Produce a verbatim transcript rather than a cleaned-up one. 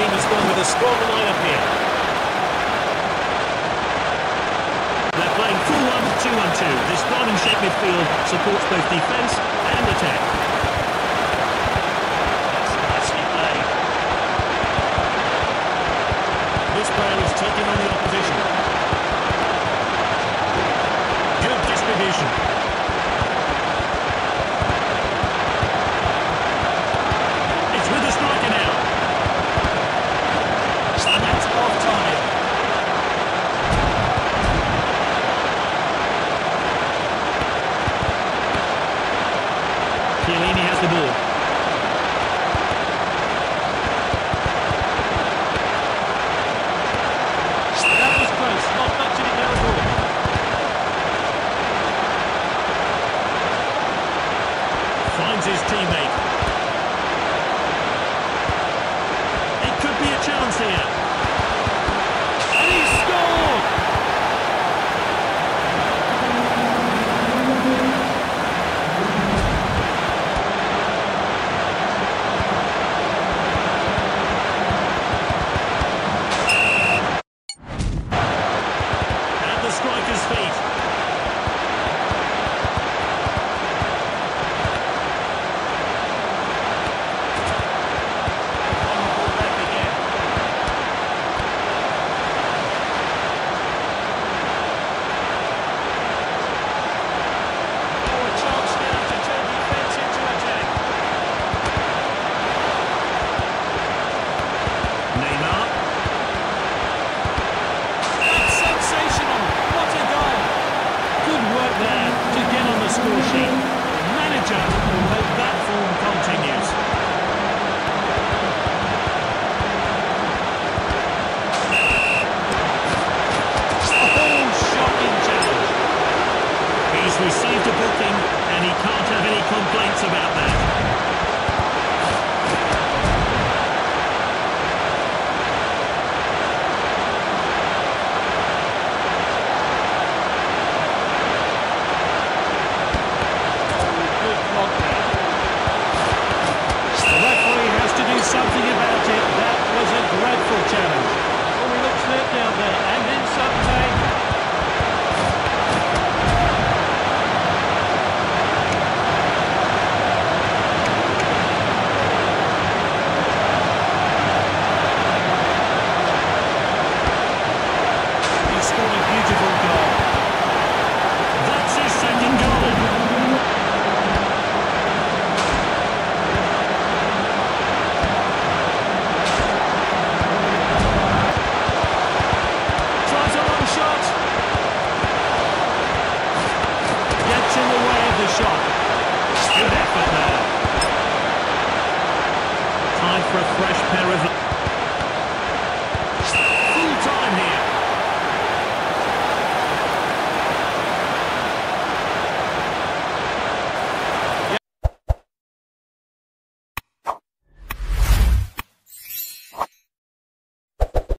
team has gone with a strong lineup here. They're playing four one two one two. This diamond-shaped midfield supports both defence and attack. That's nicely played. This player is taking on the opposition. Good distribution. It's with the striker now. And that's off-target. Chiellini has the ball. That was close, not much in it there at all. Finds his teammate. It could be a chance here. And he scored! At the striker's feet. Score sheet. Manager will hope that form continues. Oh, shocking challenge. He's received a booking and he can't have any complaints about that. Something about it. That was a dreadful challenge. Oh, he looks hurt down there, and in some pain. He scored a beautiful goal. That's his second goal. Shot. Good effort there. Time for a fresh pair of...